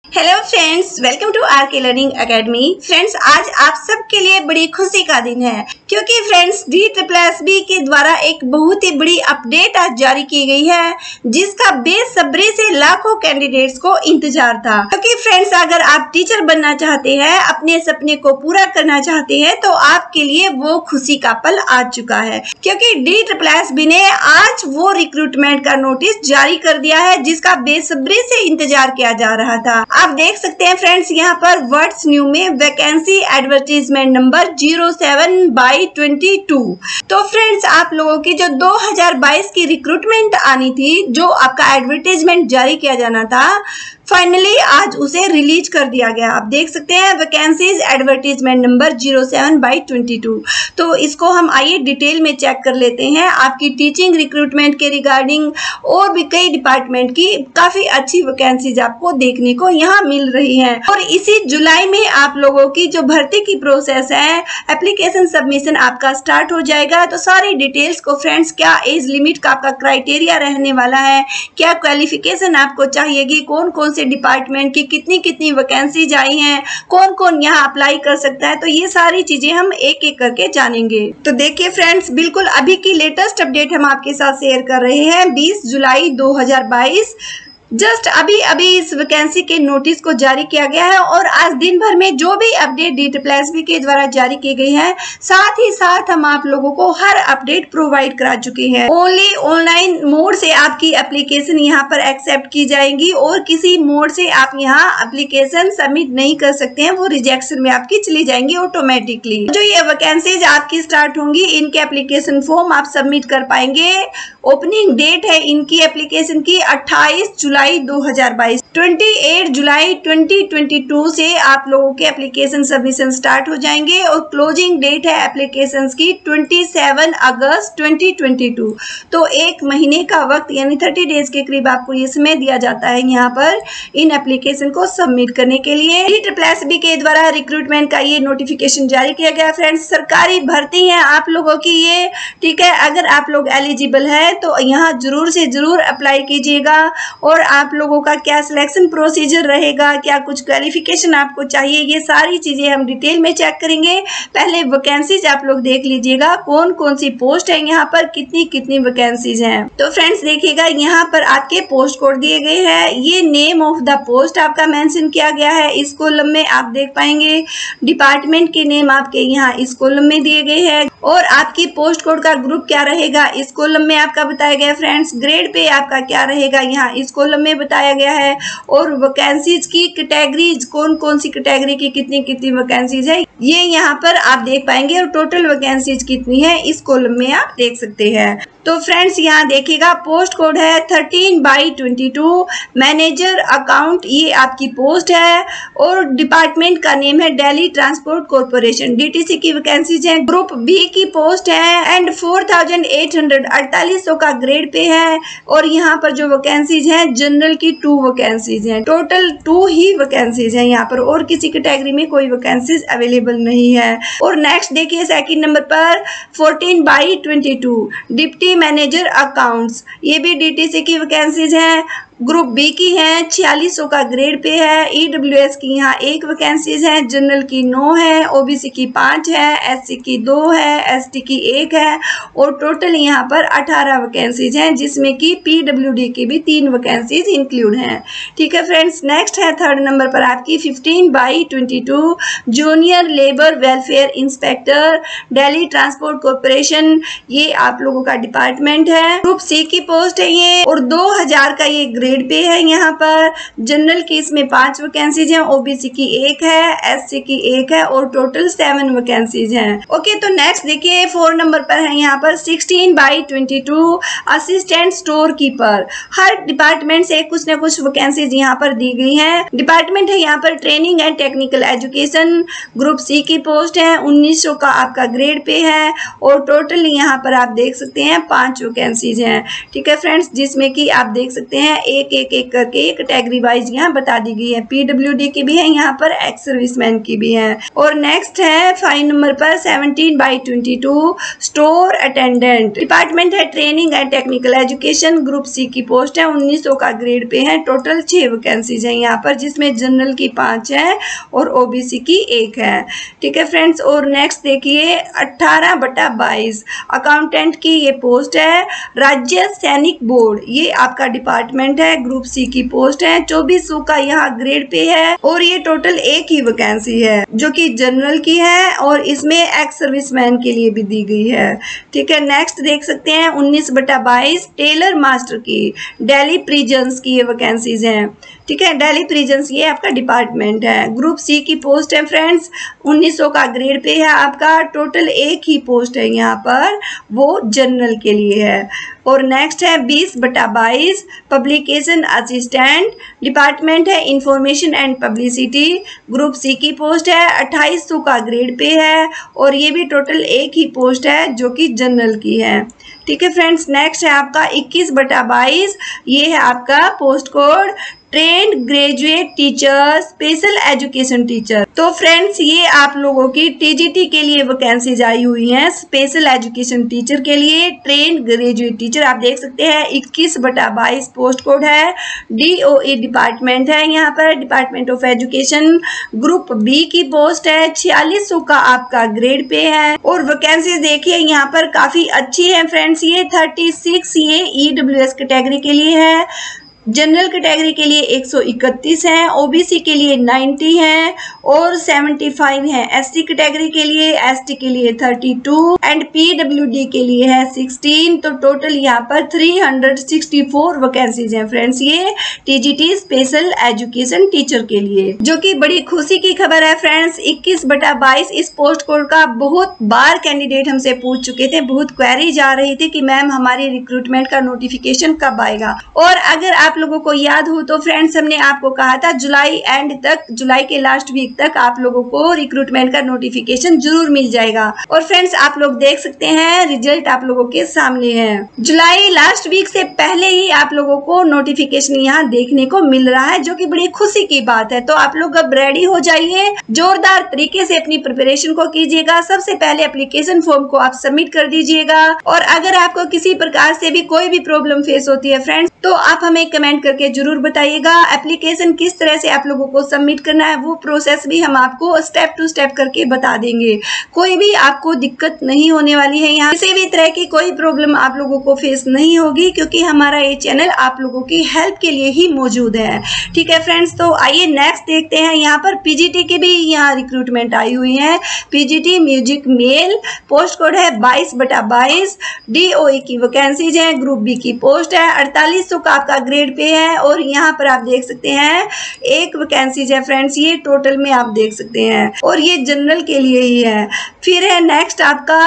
Hello friends, welcome to RK learning academy. Friends, आज आप सबके लिए बड़ी खुशी का दिन है क्योंकि फ्रेंड्स DSSB के द्वारा एक बहुत ही बड़ी अपडेट आज जारी की गई है जिसका बेसब्री से लाखों कैंडिडेट्स को इंतजार था। क्योंकि फ्रेंड्स, अगर आप टीचर बनना चाहते हैं, अपने सपने को पूरा करना चाहते हैं तो आपके लिए वो खुशी का पल आ चुका है क्योंकि DSSB ने आज वो रिक्रूटमेंट का नोटिस जारी कर दिया है जिसका बेसब्री से इंतजार किया जा रहा था। आप देख सकते हैं फ्रेंड्स, यहाँ पर व्हाट्स न्यू में वैकेंसी एडवर्टीजमेंट नंबर 07/22। तो फ्रेंड्स, आप लोगों की जो 2022 की रिक्रूटमेंट आनी थी, जो आपका एडवर्टीजमेंट जारी किया जाना था, फाइनली आज उसे रिलीज कर दिया गया। आप देख सकते हैं वैकेंसीज एडवर्टीजमेंट नंबर 07/22। तो इसको हम आइए डिटेल में चेक कर लेते हैं। आपकी टीचिंग रिक्रूटमेंट के रिगार्डिंग और भी कई डिपार्टमेंट की काफी अच्छी वैकेंसीज आपको देखने को यहाँ मिल रही हैं। और इसी जुलाई में आप लोगों की जो भर्ती की प्रोसेस है, एप्लीकेशन सबमिशन आपका स्टार्ट हो जाएगा। तो सारी डिटेल्स को फ्रेंड्स, क्या एज लिमिट का आपका क्राइटेरिया रहने वाला है, क्या क्वालिफिकेशन आपको चाहिएगी, कौन कौन से डिपार्टमेंट की कितनी वैकेंसीज आई हैं, कौन कौन यहाँ अप्लाई कर सकता है, तो ये सारी चीजें हम एक एक करके जानेंगे। तो देखिए फ्रेंड्स, बिल्कुल अभी की लेटेस्ट अपडेट हम आपके साथ शेयर कर रहे हैं। 20 जुलाई 2022 जस्ट अभी इस वैकेंसी के नोटिस को जारी किया गया है और आज दिन भर में जो भी अपडेट DSSB के द्वारा जारी की गई है, साथ ही साथ हम आप लोगों को हर अपडेट प्रोवाइड करा चुके हैं। ओनली ऑनलाइन मोड से आपकी एप्लीकेशन यहाँ पर एक्सेप्ट की जाएगी और किसी मोड से आप यहाँ एप्लीकेशन सबमिट नहीं कर सकते हैं, वो रिजेक्शन में आपकी चली जाएंगी ऑटोमेटिकली। जो ये वैकेंसीज आपकी स्टार्ट होंगी, इनके एप्लीकेशन फॉर्म आप सबमिट कर पाएंगे। ओपनिंग डेट है इनकी एप्लीकेशन की 28 जुलाई 2022। 28 जुलाई 2022 से आप लोगों के एप्लीकेशन सबमिशन स्टार्ट हो जाएंगे और क्लोजिंग डेट है एप्लीकेशंस की 27 अगस्त 2022। तो एक महीने का वक्त यानी 30 डेज के करीब आपको ये समय दिया जाता है यहाँ पर इन एप्लीकेशन को सबमिट करने के लिए। DSSB के द्वारा रिक्रूटमेंट का ये नोटिफिकेशन जारी किया गया। फ्रेंड्स, सरकारी भर्ती है आप लोगों की ये, ठीक है। अगर आप लोग एलिजिबल है तो यहाँ जरूर से जरूर अप्लाई कीजिएगा। और आप लोगों का क्या सिलेक्शन प्रोसीजर रहेगा, क्या कुछ क्वालिफिकेशन आपको चाहिए, ये सारी चीजें हम डिटेल में चेक करेंगे। पहले वैकेंसीज आप लोग देख लीजिएगा, कौन कौन सी पोस्ट है यहाँ पर, कितनी वैकेंसीज हैं। तो फ्रेंड्स देखिएगा, यहाँ पर आपके पोस्ट कोड दिए गए हैं। ये नेम ऑफ द पोस्ट आपका मेंशन किया गया है इस कॉलम में, आप देख पाएंगे। डिपार्टमेंट के नेम आपके यहाँ इस कॉलम में दिए गए हैं और आपकी पोस्ट कोड का ग्रुप क्या रहेगा इस कॉलम में आपका बताया गया। फ्रेंड्स, ग्रेड पे आपका क्या रहेगा यहाँ इस कॉलम में बताया गया है। और वैकेंसीज की कैटेगरीज, कौन कौन सी कैटेगरी की कितनी वैकेंसीज है, ये यहाँ पर आप देख पाएंगे। और टोटल वैकेंसीज कितनी है इस कॉलम में आप देख सकते हैं। तो फ्रेंड्स, यहाँ देखिएगा पोस्ट कोड है 13/22, मैनेजर अकाउंट, ये आपकी पोस्ट है। और डिपार्टमेंट का नेम है दिल्ली ट्रांसपोर्ट कॉर्पोरेशन। DTC की वैकेंसीज है। ग्रुप बी की पोस्ट है एंड 4800 का ग्रेड पे है। और यहाँ पर जो वैकेंसीज हैं, जनरल की 2 वैकेंसीज हैं, टोटल 2 ही वैकेंसीज हैं यहाँ पर, और किसी कैटेगरी में कोई वैकेंसीज अवेलेबल नहीं है। और नेक्स्ट देखिए सेकंड नंबर पर 14/22 डिप्टी मैनेजर अकाउंट्स, ये भी DTC की वैकेंसीज हैं। ग्रुप बी की है, 4600 का ग्रेड पे है। EWS की यहाँ 1 वैकेंसीज है, जनरल की 9 है, OBC की 5 है, SC की 2 है, ST की 1 है। और टोटल यहाँ पर 18 वैकेंसीज हैं जिसमें कि PWD की भी 3 वैकेंसीज इंक्लूड हैं, ठीक है फ्रेंड्स। नेक्स्ट है थर्ड नंबर पर आपकी 15/22 junior labour welfare inspector, Delhi transport corporation, ये आप लोगों का डिपार्टमेंट है। ग्रुप सी की पोस्ट है ये और 2000 का ये ग्रेड पे है यहाँ पर। जनरल की इसमें 5 वैकेंसीज हैं, OBC की 1 है, SC की 1 है और टोटल 7 वैकेंसीज हैं। ओके, तो नेक्स्ट देखिए 4 नंबर पर है यहाँ पर 16/22 असिस्टेंट स्टोर कीपर। हर डिपार्टमेंट से कुछ न कुछ वैकेंसीज यहाँ पर दी गई हैं। डिपार्टमेंट है यहाँ पर training and technical education. Group C की पोस्ट है, 1900 का आपका ग्रेड पे है और टोटल यहाँ पर आप देख सकते हैं 5 वैकेंसीज हैं, ठीक है फ्रेंड्स, जिसमें कि आप देख सकते हैं एक एक एक करके कैटेगरी वाइज यहाँ बता दी गई है। PWD की भी है यहाँ पर, एक्स सर्विसमैन की भी है। और नेक्स्ट है फाइल नंबर पर 17/22 स्टोर अटेंडेंट, डिपार्टमेंट है training and technical education, group C की पोस्ट है, 1900 का ग्रेड पे है। टोटल 6 वैकेंसीज है यहाँ पर, जिसमें जनरल की 5 है और OBC की 1 है। ठीक है फ्रेंड्स। और नेक्स्ट देखिए 18/22 अकाउंटेंट की ये पोस्ट है। राज्य सैनिक बोर्ड, ये आपका डिपार्टमेंट है, ग्रुप सी की पोस्ट है, 2400 का यहाँ ग्रेड पे है और ये टोटल 1 ही वैकेंसी है जो कि जनरल की है और इसमें एक्स सर्विसमैन के लिए भी दी गई है। ठीक है। नेक्स्ट देख सकते हैं 19/22 टेलर मास्टर की, दिल्ली प्रिजन्स की ये वैकेंसीज हैं। ठीक है, दिल्ली प्रिजन्स ये आपका डिपार्टमेंट है, ग्रुप सी की पोस्ट है फ्रेंड्स, 1900 का ग्रेड पे है आपका। टोटल 1 ही पोस्ट है यहाँ पर, वो जनरल के लिए है। और नेक्स्ट है 20/22 पब्लिकेशन असिस्टेंट, डिपार्टमेंट है information and publicity, group C की पोस्ट है, 2800 का ग्रेड पे है और ये भी टोटल 1 ही पोस्ट है जो कि जनरल की है। ठीक है फ्रेंड्स। नेक्स्ट है आपका 21/22, ये है आपका post code trained graduate teacher, special education teacher. तो फ्रेंड्स ये आप लोगों की TGT के लिए वैकेंसीज आई हुई हैं, स्पेशल एजुकेशन टीचर के लिए, ट्रेंड ग्रेजुएट टीचर। आप देख सकते हैं 21/22 पोस्ट कोड है, DOE डिपार्टमेंट है यहाँ पर, department of education, group B की पोस्ट है, 4600 का आपका ग्रेड पे है। और वैकेंसीज देखिए यहाँ पर काफी अच्छी है फ्रेंड्स, ये 36 ये EWS कैटेगरी के लिए है, जनरल कैटेगरी के लिए 131 है, OBC के लिए 90 है और 75 है, SC कैटेगरी के लिए, ST के लिए 32 एंड PWD के लिए है 16। तो टोटल यहाँ पर 364 वैकेंसीज हैं फ्रेंड्स, ये TGT स्पेशल एजुकेशन टीचर के लिए, जो कि बड़ी खुशी की खबर है फ्रेंड्स। 21/22 इस पोस्ट कोड का बहुत बार कैंडिडेट हमसे पूछ चुके थे, बहुत क्वेरी जा रही थी कि मैम हमारी रिक्रूटमेंट का नोटिफिकेशन कब आएगा। और अगर आप लोगों को याद हो तो फ्रेंड्स हमने आपको कहा था जुलाई एंड तक, जुलाई के लास्ट वीक तक आप लोगों को रिक्रूटमेंट का नोटिफिकेशन जरूर मिल जाएगा। और फ्रेंड्स आप लोग देख सकते हैं रिजल्ट आप लोगों के सामने है। जुलाई लास्ट वीक से पहले ही आप लोगों को नोटिफिकेशन यहाँ देखने को मिल रहा है, जो कि बड़ी खुशी की बात है। तो आप लोग अब रेडी हो जाइए, जोरदार तरीके से अपनी प्रिपरेशन को कीजिएगा। सबसे पहले एप्लीकेशन फॉर्म को आप सबमिट कर दीजिएगा। और अगर आपको किसी प्रकार से भी कोई भी प्रॉब्लम फेस होती है फ्रेंड्स, तो आप हमें कमेंट करके जरूर बताइएगा। एप्लीकेशन किस तरह से आप लोगों को सबमिट करना है वो प्रोसेस भी हम आपको स्टेप टू स्टेप करके बता देंगे। कोई भी आपको दिक्कत नहीं होने वाली है, यहाँ किसी भी तरह की कोई प्रॉब्लम आप लोगों को फेस नहीं होगी, क्योंकि हमारा ये चैनल आप लोगों की हेल्प के लिए ही मौजूद है। ठीक है फ्रेंड्स। तो आइए नेक्स्ट देखते हैं, यहाँ पर PGT की भी यहाँ रिक्रूटमेंट आई हुई है। PGT music male, post code है 22/22, DOE की वैकेंसीज है, ग्रुप बी की पोस्ट है, 4800 का आपका ग्रेड पे है और यहाँ पर आप देख सकते हैं 1 वैकेंसीज है फ्रेंड्स, ये टोटल में आप देख सकते हैं और ये जनरल के लिए ही है। फिर है नेक्स्ट आपका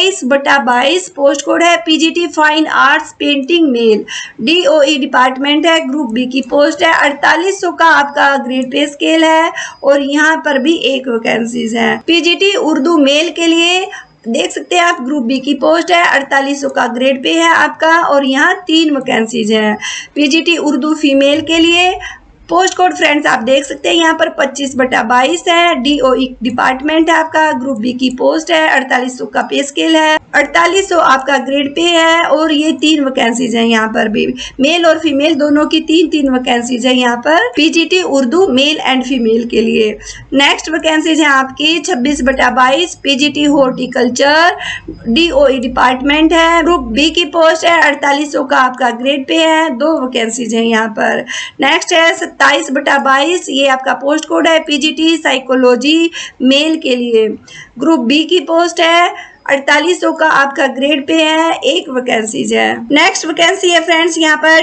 23/22, पोस्ट कोड है PGT fine arts painting male, DOE department है, ग्रुप बी की पोस्ट है, 4800 का आपका ग्रेड पे स्केल है और यहाँ पर भी 1 वैकेंसीज है। PGT उर्दू मेल के लिए देख सकते हैं आप, ग्रुप बी की पोस्ट है, 4800 का ग्रेड पे है आपका और यहाँ 3 वैकेंसीज हैं। PGT उर्दू फीमेल के लिए पोस्ट कोड फ्रेंड्स आप देख सकते हैं यहाँ पर 25/22 है, DOE डिपार्टमेंट है आपका, ग्रुप बी की पोस्ट है, 4800 का पे स्केल है, 4800 आपका ग्रेड पे है और ये 3 वैकेंसीज हैं यहाँ पर भी, मेल और फीमेल दोनों की 3 वैकेंसीज है यहाँ पर PGT Urdu male and female के लिए। नेक्स्ट वैकेंसीज है आपकी 26/22 PGT हॉर्टिकल्चर, DOE डिपार्टमेंट है, ग्रुप बी की पोस्ट है, 4800 का आपका ग्रेड पे है, 2 वैकेंसीज है यहाँ पर। नेक्स्ट है 27/22, ये आपका पोस्ट कोड है PGT साइकोलॉजी मेल के लिए, ग्रुप बी की पोस्ट है, 4800 का आपका ग्रेड पे है, 1 वैकेंसीज है। नेक्स्ट वैकेंसी है फ्रेंड्स यहाँ पर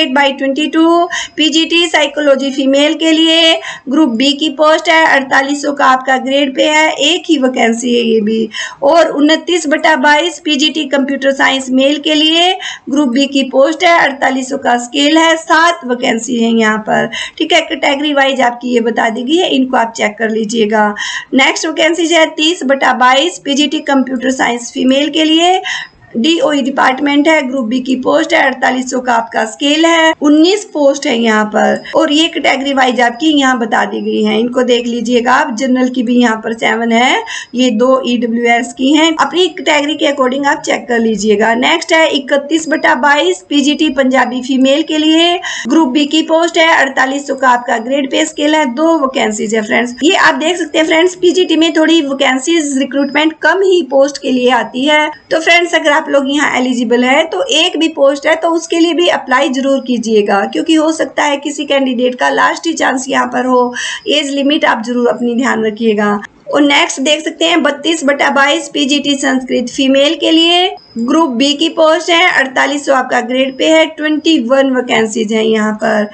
28/22 PGT साइकोलॉजी फीमेल के लिए, ग्रुप बी की पोस्ट है, 4800 का आपका ग्रेड पे है, 1 ही वैकेंसी है ये भी। और 29/22 PGT कंप्यूटर साइंस मेल के लिए, ग्रुप बी की पोस्ट है, 4800 का स्केल है, 7 वैकेंसी है यहाँ पर। ठीक है, कैटेगरी वाइज आपकी ये बता दी गई है, इनको आप चेक कर लीजिएगा। नेक्स्ट वैकेंसी है 30/22 PGT कंप्यूटर साइंस फीमेल के लिए, DOE डिपार्टमेंट है, ग्रुप बी की पोस्ट है, 4800 का आपका स्केल है, 19 पोस्ट है यहाँ पर, और ये कैटेगरी वाइज आपकी यहाँ बता दी गई है, इनको देख लीजिएगा आप। जनरल की भी यहाँ पर 7 है, ये 2 EWS की हैं, अपनी कैटेगरी के अकॉर्डिंग आप चेक कर लीजिएगा। नेक्स्ट है 31/22 PGT पंजाबी फीमेल के लिए, ग्रुप बी की पोस्ट है, 4800 का आपका ग्रेड पे स्केल है, 2 वैकेंसीज है फ्रेंड्स। ये आप देख सकते हैं फ्रेंड्स, PGT में थोड़ी वैकेंसीज रिक्रूटमेंट कम ही पोस्ट के लिए आती है, तो फ्रेंड्स अगर आप लोग यहाँ एलिजिबल है तो एक भी पोस्ट है तो उसके लिए भी अप्लाई जरूर कीजिएगा, क्योंकि हो सकता है किसी कैंडिडेट का लास्ट ही चांस यहाँ पर हो। एज लिमिट आप जरूर अपनी ध्यान रखिएगा। और नेक्स्ट देख सकते हैं 32/22 PGT संस्कृत फीमेल के लिए, ग्रुप बी की पोस्ट है, 4800 आपका ग्रेड पे है, 21 वैकेंसीज हैं यहाँ पर।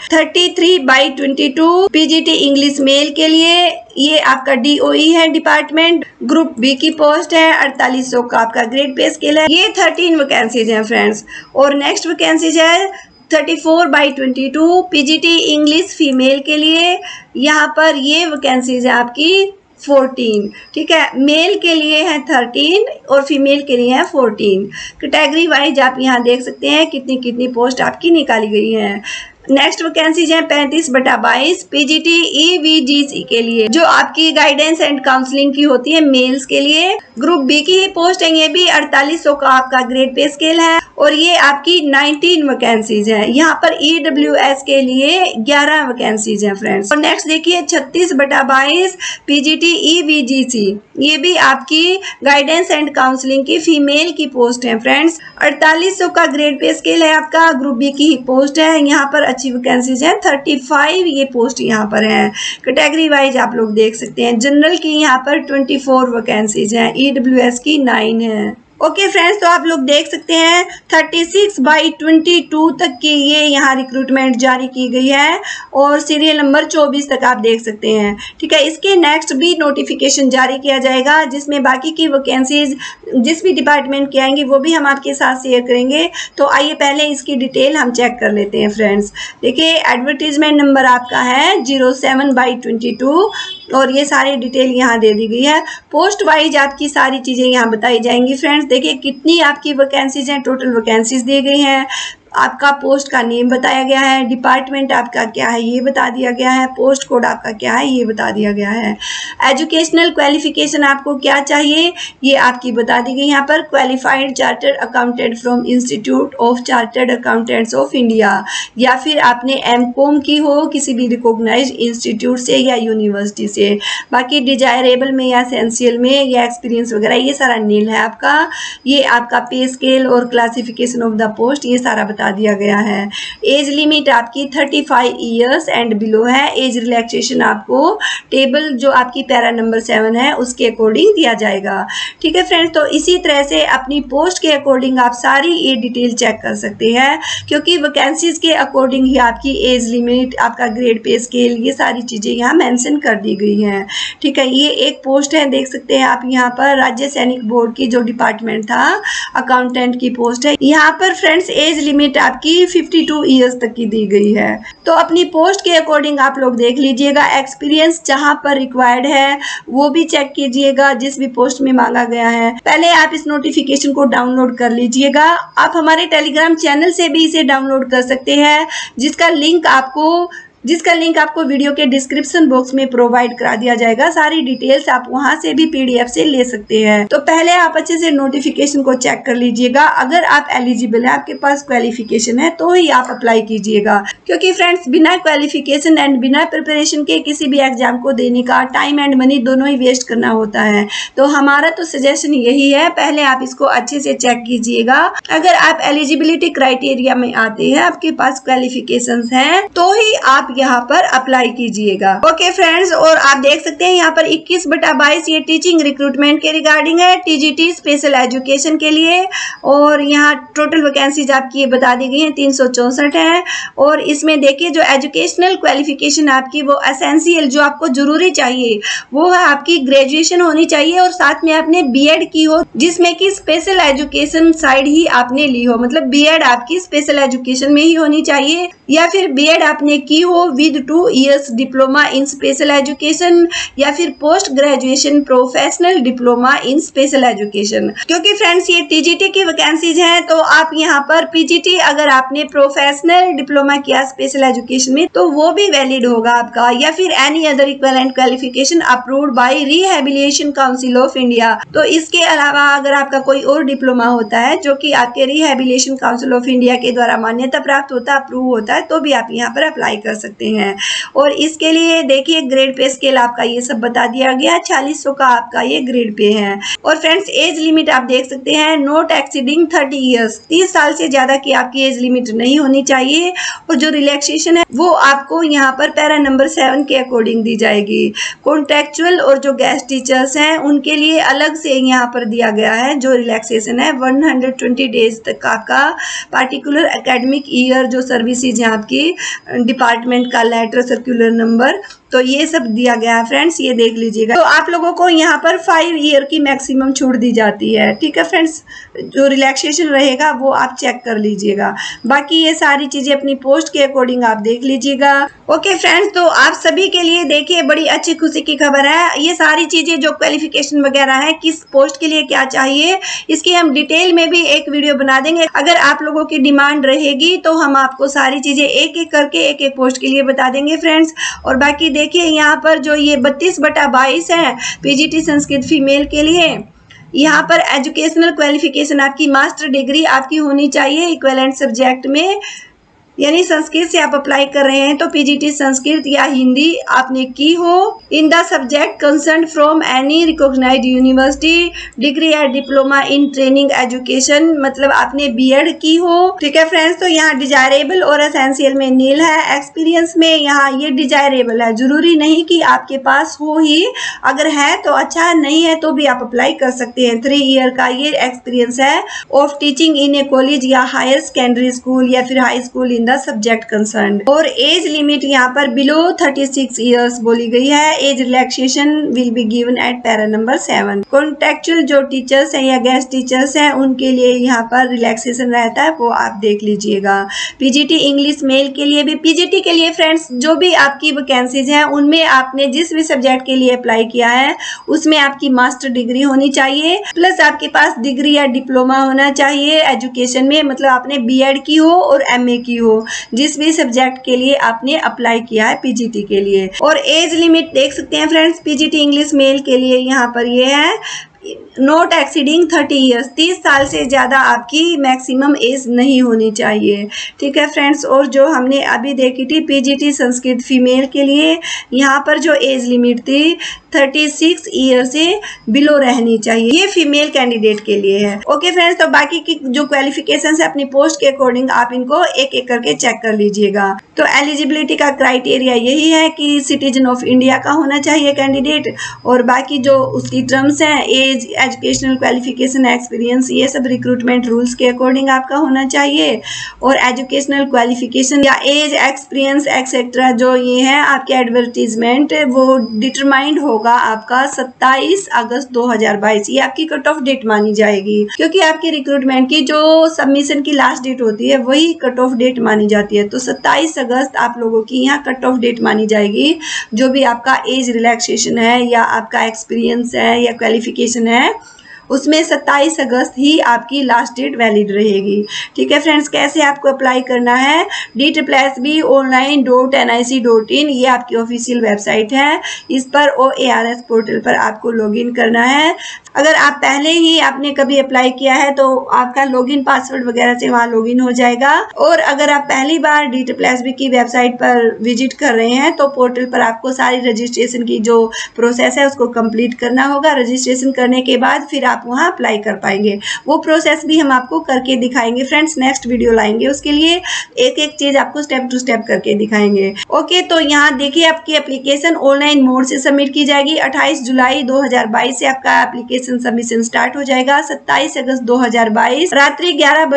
33/22 PGT इंग्लिश मेल के लिए, ये आपका DOE है डिपार्टमेंट, ग्रुप बी की पोस्ट है, 4800 का आपका ग्रेड पे स्केल है, ये 13 वैकेंसीज हैं फ्रेंड्स। और नेक्स्ट वैकेंसीज है 34/22 PGT इंग्लिश फीमेल के लिए, यहाँ पर ये वैकेंसीज है आपकी 14, ठीक है। मेल के लिए है 13 और फीमेल के लिए है 14। कैटेगरी वाइज आप यहाँ देख सकते हैं कितनी कितनी पोस्ट आपकी निकाली गई है। नेक्स्ट वैकेंसीज है 35/22 PGT EVGC के लिए, जो आपकी गाइडेंस एंड काउंसलिंग की होती है मेल्स के लिए, ग्रुप बी की ही पोस्ट है, ये भी 4800 का आपका ग्रेड पे स्केल है, और ये आपकी 19 वैकेंसीज है। यहाँ पर EWS के लिए 11 वैकेंसीज है फ्रेंड्स। और नेक्स्ट देखिए 36/22 PGT EVGC, ये भी आपकी गाइडेंस एंड काउंसलिंग की फीमेल की पोस्ट है फ्रेंड्स। 4800 का ग्रेड पे स्केल है आपका, ग्रुप बी की ही पोस्ट है, यहाँ पर अच्छी वैकेंसीज है, 35 ये पोस्ट यहाँ पर है। कैटेगरी वाइज आप लोग देख सकते हैं, जनरल की यहाँ पर 24 वैकेंसीज है, EWS की 9 है। ओके फ्रेंड्स, तो आप लोग देख सकते हैं 36/22 तक की ये यहाँ रिक्रूटमेंट जारी की गई है, और सीरियल नंबर 24 तक आप देख सकते हैं, ठीक है। इसके नेक्स्ट भी नोटिफिकेशन जारी किया जाएगा, जिसमें बाकी की वैकेंसीज जिस भी डिपार्टमेंट की आएंगी वो भी हम आपके साथ शेयर करेंगे। तो आइए पहले इसकी डिटेल हम चेक कर लेते हैं फ्रेंड्स। देखिए एडवर्टीजमेंट नंबर आपका है 07/22, और ये सारी डिटेल यहाँ दे दी गई है। पोस्ट वाइज आपकी सारी चीज़ें यहाँ बताई जाएंगी फ्रेंड्स। देखिए कितनी आपकी वैकेंसीज हैं, टोटल वैकेंसीज दी गई हैं, आपका पोस्ट का नेम बताया गया है, डिपार्टमेंट आपका क्या है ये बता दिया गया है, पोस्ट कोड आपका क्या है ये बता दिया गया है, एजुकेशनल क्वालिफिकेशन आपको क्या चाहिए ये आपकी बता दी गई यहाँ पर, qualified chartered accountant from institute of chartered accountants of India, या फिर आपने MCOM की हो किसी भी रिकॉग्नाइज्ड इंस्टीट्यूट से या यूनिवर्सिटी से। बाकी डिजायरेबल में या एसेंशियल में या एक्सपीरियंस वगैरह ये सारा नील है आपका। ये आपका पे स्केल और क्लासिफिकेशन ऑफ द पोस्ट ये सारा बता दिया गया है। एज लिमिट आपकी 35 ईयर्स एंड बिलो है। एज रिलैक्सेशन आपको टेबल जो आपकी पैरा नंबर 7 है उसके अकॉर्डिंग दिया जाएगा, ठीक है फ्रेंड्स। तो इसी तरह से अपनी पोस्ट के अकॉर्डिंग आप सारी ये डिटेल चेक कर सकते हैं, क्योंकि वैकेंसीज के अकॉर्डिंग ही आपकी एज लिमिट, आपका ग्रेड पे स्केल, ये सारी चीज़ें यहाँ मेंशन कर दी गई हैं, ठीक है। ये एक पोस्ट है, देख सकते हैं आप यहाँ पर राज्य सैनिक बोर्ड की जो डिपार्टमेंट था अकाउंटेंट की पोस्ट है। यहाँ पर फ्रेंड्स एज लिमिट आपकी 52 ईयर्स तक की दी गई है। तो अपनी पोस्ट के अकॉर्डिंग आप लोग देख लीजिएगा, एक्सपीरियंस जहां पर रिक्वायर्ड है वो भी चेक कीजिएगा जिस भी पोस्ट में मांगा गया है। पहले आप इस नोटिफिकेशन को डाउनलोड कर लीजिएगा। आप हमारे टेलीग्राम चैनल से भी इसे डाउनलोड कर सकते हैं, जिसका लिंक आपको वीडियो के डिस्क्रिप्शन बॉक्स में प्रोवाइड करा दिया जाएगा। सारी डिटेल्स आप वहां से भी PDF से ले सकते हैं। तो पहले आप अच्छे से नोटिफिकेशन को चेक कर लीजिएगा। अगर आप एलिजिबल है, आपके पास क्वालिफिकेशन है, तो ही आप अप्लाई कीजिएगा, क्योंकि फ्रेंड्स बिना क्वालिफिकेशन एंड बिना प्रिपरेशन के किसी भी एग्जाम को देने का टाइम एंड मनी दोनों ही वेस्ट करना होता है। तो हमारा तो सजेशन यही है, पहले आप इसको अच्छे से चेक कीजिएगा। अगर आप एलिजिबिलिटी क्राइटेरिया में आते हैं, आपके पास क्वालिफिकेशन है, तो ही आप यहाँ पर अप्लाई कीजिएगा। ओके फ्रेंड्स, और आप देख सकते हैं यहाँ पर 21/22 ये टीचिंग रिक्रूटमेंट के रिगार्डिंग है, TGT स्पेशल एजुकेशन के लिए। और यहाँ टोटल वैकेंसीज आपकी ये बता दी गई है 364 है। और इसमें देखिए जो एजुकेशनल क्वालिफिकेशन आपकी वो एसेंशियल जो आपको जरूरी चाहिए वो है आपकी ग्रेजुएशन होनी चाहिए, और साथ में आपने B.Ed की हो, जिसमें कि स्पेशल एजुकेशन साइड ही आपने ली हो, मतलब B.Ed आपकी स्पेशल एजुकेशन में ही होनी चाहिए, या फिर B.Ed आपने की हो with 2 years diploma in special education या फिर post graduation professional diploma in special education. क्योंकि फ्रेंड्स ये टीजीटी की वैकेंसीज हैं, तो आप यहाँ पर पीजीटी अगर आपने प्रोफेशनल डिप्लोमा किया स्पेशल एजुकेशन में तो वो भी वैलिड होगा आपका, या फिर any other equivalent qualification approved by rehabilitation council of India. तो इसके अलावा अगर आपका कोई और डिप्लोमा होता है जो कि आपके रिहैबिलिटेशन काउंसिल ऑफ इंडिया के द्वारा मान्यता प्राप्त होता है, अप्रूव होता है, तो भी आप यहाँ पर अप्लाई कर सकते हैं। और इसके लिए देखिए ग्रेड पे स्केल आपका ये सब बता दिया गया, 4600 का आपका ये ग्रेड पे है। और फ्रेंड्स एज लिमिट आप देख सकते हैं, नॉट एक्सीडिंग 30 ईयर्स, 30 साल से ज्यादा की आपकी एज लिमिट नहीं होनी चाहिए। और जो रिलैक्सेशन है वो आपको यहाँ पर पैरा नंबर 7 के अकॉर्डिंग दी जाएगी। कॉन्ट्रेक्चुअल और जो गेस्ट टीचर्स हैं उनके लिए अलग से यहाँ पर दिया गया है जो रिलैक्सेशन है, 120 डेज तक आपका पार्टिकुलर एकेडमिक ईयर जो सर्विसेज है आपकी डिपार्टमेंट का लेटर सर्कुलर नंबर, तो ये सब दिया गया है फ्रेंड्स, ये देख लीजिएगा। तो आप लोगों को यहाँ पर 5 ईयर की मैक्सिमम छूट दी जाती है। ठीक है फ्रेंड्स, जो रिलैक्सेशन रहेगा वो आप चेक कर लीजिएगा। बाकी ये सारी चीजें अपनी पोस्ट के अकॉर्डिंग आप देख लीजिएगा। ओके फ्रेंड्स, तो आप सभी के लिए देखिए बड़ी अच्छी खुशी की खबर है। ये सारी चीजें जो क्वालिफिकेशन वगैरह है, किस पोस्ट के लिए क्या चाहिए, इसकी हम डिटेल में भी एक वीडियो बना देंगे। अगर आप लोगों की डिमांड रहेगी तो हम आपको सारी चीजें एक एक करके एक एक पोस्ट के लिए बता देंगे फ्रेंड्स। और बाकी देखिए यहाँ पर जो ये 32/22 है पीजीटी संस्कृत फीमेल के लिए, यहाँ पर एजुकेशनल क्वालिफिकेशन आपकी मास्टर डिग्री आपकी होनी चाहिए इक्विवेलेंट सब्जेक्ट में, यानी संस्कृत से आप अप्लाई कर रहे हैं तो पीजीटी संस्कृत या हिंदी आपने की हो in the subject concern from any recognised university, degree या डिप्लोमा इन ट्रेनिंग एजुकेशन, मतलब आपने बीएड की हो। ठीक है फ्रेंड्स, तो यहाँ डिजायरेबल और एसेंशियल में नील है, एक्सपीरियंस में यहाँ ये डिजायरेबल है, जरूरी नहीं कि आपके पास हो ही, अगर है तो अच्छा, नहीं है तो भी आप अप्लाई कर सकते हैं। 3 ईयर का ये एक्सपीरियंस है of teaching in a college या हायर सेकेंडरी स्कूल या फिर high school in the subject concern. और एज लिमिट यहाँ पर बिलो 36 ईयर्स बोली गई है। Age relaxation will be given at para number 7। Contractual जो टीचर्स हैं या गेस्ट टीचर्स हैं उनके लिए यहाँ पर रिलैक्सेशन रहता है, वो आप देख लीजिएगा। पीजीटी इंग्लिश मेल के लिए भी, पीजीटी के लिए फ्रेंड्स जो भी आपकी वैकेंसीज हैं उनमें आपने जिस भी सब्जेक्ट के लिए अप्लाई किया है उसमें आपकी मास्टर डिग्री होनी चाहिए, प्लस आपके पास डिग्री या डिप्लोमा होना चाहिए एजुकेशन में, मतलब आपने बीएड की हो और एमए की हो जिस भी सब्जेक्ट के लिए आपने अप्लाई किया है पीजीटी के लिए। और एज लिमिट देख सकते हैं फ्रेंड्स, पीजीटी इंग्लिश मेल के लिए यहाँ पर ये है नॉट एक्सीडिंग 30 ईयर्स, 30 साल से ज़्यादा आपकी मैक्सिमम एज नहीं होनी चाहिए। ठीक है फ्रेंड्स, और जो हमने अभी देखी थी पीजीटी संस्कृत फीमेल के लिए, यहाँ पर जो एज लिमिट थी 36 ईयर से बिलो रहनी चाहिए, ये फीमेल कैंडिडेट के लिए है। ओके फ्रेंड्स, तो बाकी की जो क्वालिफिकेशन है अपनी पोस्ट के अकॉर्डिंग आप इनको एक एक करके चेक कर लीजिएगा। तो एलिजिबिलिटी का क्राइटेरिया यही है कि सिटीजन ऑफ इंडिया का होना चाहिए कैंडिडेट, और बाकी जो उसकी टर्म्स हैं एज, एजुकेशनल क्वालिफिकेशन, एक्सपीरियंस, ये सब रिक्रूटमेंट रूल्स के अकॉर्डिंग आपका होना चाहिए। और एजुकेशनल क्वालिफिकेशन या एज, एक्सपीरियंस एक्सेट्रा जो ये है आपके एडवर्टीजमेंट वो डिटरमाइंड होगा आपका 27 अगस्त 2022, ये आपकी कट ऑफ डेट मानी जाएगी, क्योंकि आपकी रिक्रूटमेंट की जो सबमिशन की लास्ट डेट होती है वही कट ऑफ डेट मानी जाती है। तो 27 अगस्त आप लोगों की यहाँ कट ऑफ डेट मानी जाएगी। जो भी आपका एज रिलैक्सेशन है या आपका एक्सपीरियंस है या क्वालिफिकेशन है उसमें 27 अगस्त ही आपकी लास्ट डेट वैलिड रहेगी। ठीक है फ्रेंड्स, कैसे आपको अप्लाई करना है, DEET+B-online.nic.in ये आपकी ऑफिशियल वेबसाइट है, इस पर OARS पोर्टल पर आपको लॉगिन करना है। अगर आप पहले ही आपने कभी अप्लाई किया है तो आपका लॉगिन पासवर्ड वगैरह से वहाँ लॉगिन हो जाएगा। और अगर आप पहली बार DEET+B की वेबसाइट पर विजिट कर रहे हैं तो पोर्टल पर आपको सारी रजिस्ट्रेशन की जो प्रोसेस है उसको कंप्लीट करना होगा। रजिस्ट्रेशन करने के बाद फिर आप वहाँ अप्लाई कर पाएंगे। वो प्रोसेस भी हम आपको करके दिखाएंगे फ्रेंड्स, नेक्स्ट वीडियो लाएंगे उसके लिए, एक एक चीज आपको स्टेप टू स्टेप करके दिखाएंगे। ओके, तो यहाँ देखिए आपकी एप्लीकेशन ऑनलाइन मोड से सबमिट की जाएगी। 28 जुलाई 2022 से आपका एप्लीकेशन एप्लीकेशन सबमिशन स्टार्ट हो जाएगा 27 अगस्त 2022 रात्रि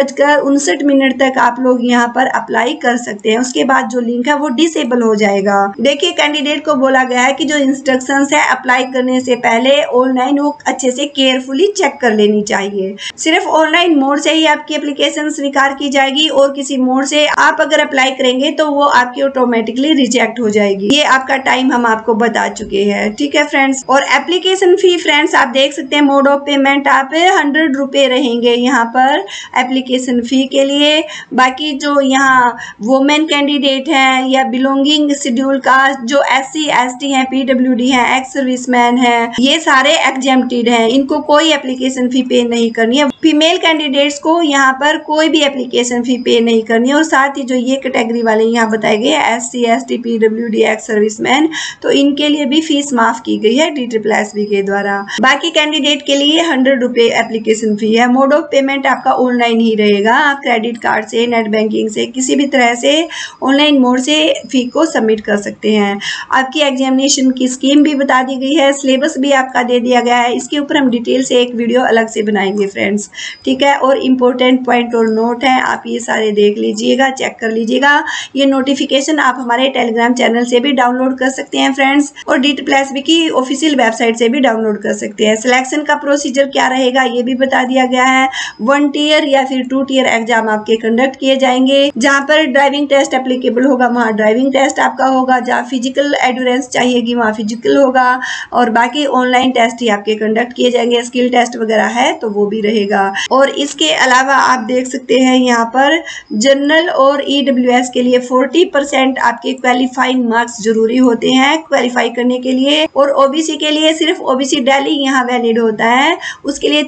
11:59 तक आप लोग यहाँ पर अप्लाई कर सकते हैं। उसके बाद जो लिंक है वो डिसेबल हो जाएगा। देखिए कैंडिडेट को बोला गया है कि जो इंस्ट्रक्शंस है अप्लाई करने से पहले ऑनलाइन वो अच्छे से केयरफुली चेक कर लेनी चाहिए। सिर्फ ऑनलाइन मोड से ही आपकी एप्लीकेशन स्वीकार की जाएगी और किसी मोड से आप अगर अप्लाई करेंगे तो वो आपकी ऑटोमेटिकली रिजेक्ट हो जाएगी। ये आपका टाइम हम आपको बता चुके हैं, ठीक है फ्रेंड्स। और एप्लीकेशन फी फ्रेंड्स आप देख सकते हैं मोड ऑफ पेमेंट आप 100 रुपए रहेंगे यहाँ पर एप्लीकेशन फी के लिए। बाकी जो यहाँ वुमेन कैंडिडेट है या बिलोंगिंग शेड्यूल कास्ट, जो SC ST है, PWD है, एक्स सर्विसमैन है, ये सारे एग्जेम्प्टेड हैं, इनको कोई एप्लीकेशन फी पे नहीं करनी है। फीमेल कैंडिडेट्स को यहाँ पर कोई भी एप्लीकेशन फी पे नहीं करनी है। और साथ ही जो ये कैटेगरी वाले यहाँ बताए गए SC ST PWD ex serviceman, तो इनके लिए भी फीस माफ की गई है DSSB के द्वारा। बाकी कैंडिडेट के लिए 100 रुपए एप्लीकेशन फी है। मोड ऑफ पेमेंट आपका ऑनलाइन ही रहेगा। आप क्रेडिट कार्ड से, नेट बैंकिंग से, किसी भी तरह से ऑनलाइन मोड से फी को सबमिट कर सकते हैं। आपकी एग्जामिनेशन की स्कीम भी बता दी गई है, सिलेबस भी आपका दे दिया गया है। इसके ऊपर हम डिटेल से एक वीडियो अलग से बनाएंगे फ्रेंड्स, ठीक है। और इम्पोर्टेंट पॉइंट और नोट है, आप ये सारे देख लीजिएगा, चेक कर लीजिएगा। ये नोटिफिकेशन आप हमारे टेलीग्राम चैनल से भी डाउनलोड कर सकते हैं फ्रेंड्स, और DSSB की ऑफिशियल वेबसाइट से भी डाउनलोड कर सकते हैं। सिलेक्शन का प्रोसीजर क्या रहेगा ये भी बता दिया गया है। 1 टियर या फिर 2 टियर एग्जाम आपके कंडक्ट किए जाएंगे। जहाँ पर ड्राइविंग टेस्ट एप्लीकेबल होगा वहाँ ड्राइविंग टेस्ट आपका होगा, जहाँ फिजिकल एंड्योरेंस चाहिएगी वहाँ फिजिकल होगा, और बाकी ऑनलाइन टेस्ट ही आपके कंडक्ट किए जाएंगे। स्किल टेस्ट वगैरह है तो वो भी रहेगा। और इसके अलावा आप देख सकते हैं यहाँ पर जनरल और EWS के लिए 40% आपके क्वालिफाइंग मार्क्स जरूरी होते हैं क्वालिफाई करने के लिए। और OBC के लिए सिर्फ OBC दिल्ली यहाँ वैलिड होता है, उसके लिए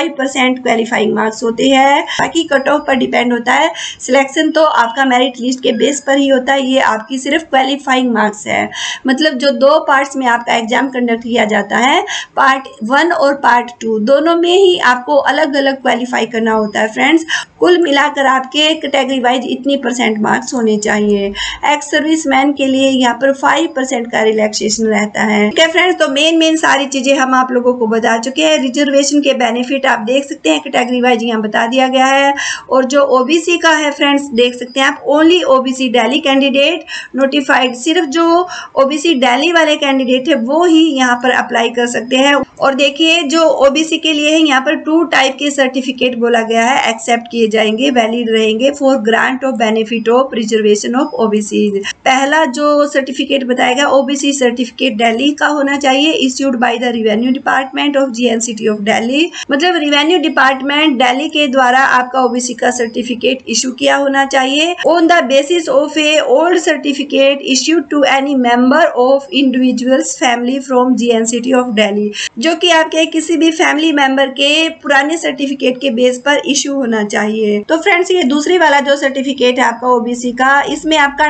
35% क्वालिफाइंग मार्क्स होते हैं। बाकी कट ऑफ पर डिपेंड होता है। सिलेक्शन तो आपका मेरिट लिस्ट के बेस पर ही होता है, ये आपकी सिर्फ क्वालिफाइंग मार्क्स है। मतलब जो 2 पार्ट्स में आपका एग्जाम कंडक्ट किया जाता है, पार्ट 1 और पार्ट 2 दोनों में ही आपको अलग अलग क्वालिफाई करना होता है फ्रेंड्स। कुल मिलाकर आपके कैटेगरी वाइज इतनी % मार्क्स होने चाहिए। एक्स सर्विसमैन के लिए यहाँ पर 5% का रिलैक्सेशन रहता है, ठीक है फ्रेंड्स। तो मेन सारी चीजें हम आप लोगों को बता चुके हैं। रिजर्वेशन के बेनिफिट आप देख सकते हैं, कैटेगरी वाइज यहाँ बता दिया गया है। और जो OBC का है फ्रेंड्स देख सकते हैं आप, only OBC Delhi candidate notified, सिर्फ जो OBC दिल्ली वाले कैंडिडेट है वो ही यहाँ पर अप्लाई कर सकते हैं। और देखिए जो OBC के लिए है यहाँ पर 2 टाइप के सर्टिफिकेट बोला गया है एक्सेप्ट किए जाएंगे, वैलिड रहेंगे for grant of benefit of reservation of OBC। पहला जो सर्टिफिकेट बताएगा OBC सर्टिफिकेट दिल्ली का होना चाहिए, issued by the revenue department of GNCT of Delhi. मतलब रेवेन्यू डिपार्टमेंट दिल्ली के द्वारा आपका OBC का सर्टिफिकेट इशू किया होना चाहिए on the basis of a old certificate issued to any member of individuals family from GNCT of Delhi, जो कि आपके किसी भी फैमिली मेंबर के पुराने सर्टिफिकेट के बेस पर इशू होना चाहिए। तो फ्रेंड्स ये दूसरी वाला जो सर्टिफिकेट है आपका OBC का, इसमें आपका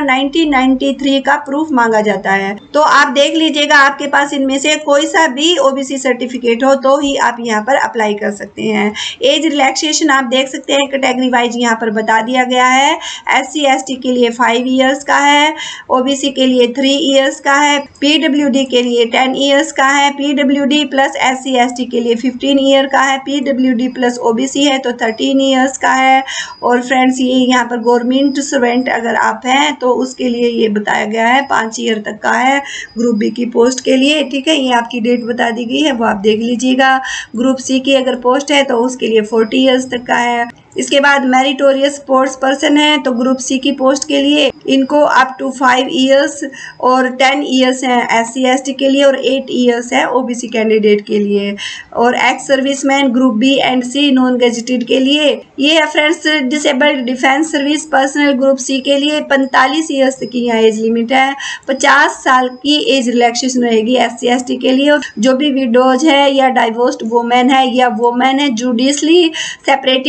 1993 का प्रूफ मांगा जाता है। तो आप देख लीजिएगा आपके पास इनमें से कोई सा भी OBC सर्टिफिकेट हो तो ही आप यहाँ पर अप्लाई कर सकते हैं। एज रिलैक्सेशन आप देख सकते हैं कैटेगरी वाइज यहाँ पर बता दिया गया है। SC ST के लिए 5 इयर्स का है, OBC के लिए 3 इयर्स का है, PWD के लिए 10 इयर्स का है, PWD प्लस SC ST के लिए 15 ईयर का है, PWD प्लस OBC है तो 13 इयर्स का है। और फ्रेंड्स ये यहाँ पर गवर्नमेंट सर्वेंट अगर आप हैं तो उसके लिए ये बताया गया है 5 ईयर तक का है ग्रुप B की पोस्ट के लिए, ठीक है। ये आपकी डेट बता दी गई है वो आप देख लीजिएगा। ग्रुप C की अगर पोस्ट है तो उसके लिए 40 इयर्स तक का है। इसके बाद मेरिटोरियस स्पोर्ट्स पर्सन है तो ग्रुप C की पोस्ट के लिए इनको अप टू 5 इयर्स और 10 इयर्स हैं SC ST के लिए और 8 इयर्स है OBC कैंडिडेट के लिए। और ex serviceman group B and C non gazetted के लिए ये है friends. Disabled defence service personal group C के लिए 45 इयर्स तक की यहाँ एज लिमिट है। 50 साल की एज रिलैक्सेशन रहेगी SC ST के लिए। और जो भी विडोज है या डाइवोर्स्ड वुमेन है या वुमेन है जुडिशली सेपरेटेड या फिर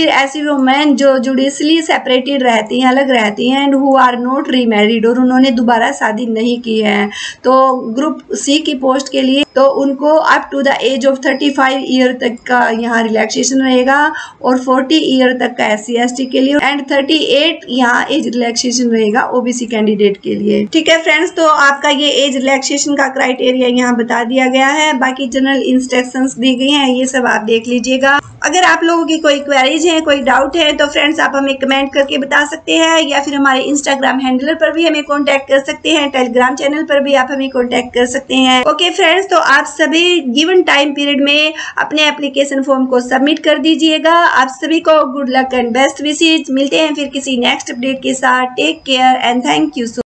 फिर ऐसी वुमेन जो जुडिशली सेपरेटेड रहती हैं, अलग रहती हैं, and who are not remarried, और उन्होंने दोबारा शादी नहीं की है। तो ग्रुप सी की पोस्ट के लिए तो उनको up to the age of 35 year तक का यहाँ रिलैक्सेशन रहेगा, और 40 ईयर तक का SC/ST के लिए, एंड 38 यहाँ एज रिलैक्सेशन रहेगा OBC कैंडिडेट के लिए। ठीक है फ्रेंड्स, तो आपका ये एज रिलैक्सेशन का क्राइटेरिया यहाँ बता दिया गया है। बाकी जनरल इंस्ट्रक्शंस दी गई हैं, ये सब आप देख लीजिएगा। अगर आप लोगों की कोई क्वेरीज है, कोई डाउट है, तो फ्रेंड्स आप हमें कमेंट करके बता सकते हैं, या फिर हमारे इंस्टाग्राम हैंडलर पर भी हमें कांटेक्ट कर सकते हैं, टेलीग्राम चैनल पर भी आप हमें कांटेक्ट कर सकते हैं। ओके फ्रेंड्स, तो आप सभी गिवन टाइम पीरियड में अपने एप्लीकेशन फॉर्म को सबमिट कर दीजिएगा। आप सभी को good luck and best wishes. मिलते हैं फिर किसी नेक्स्ट अपडेट के साथ। Take care and thank you so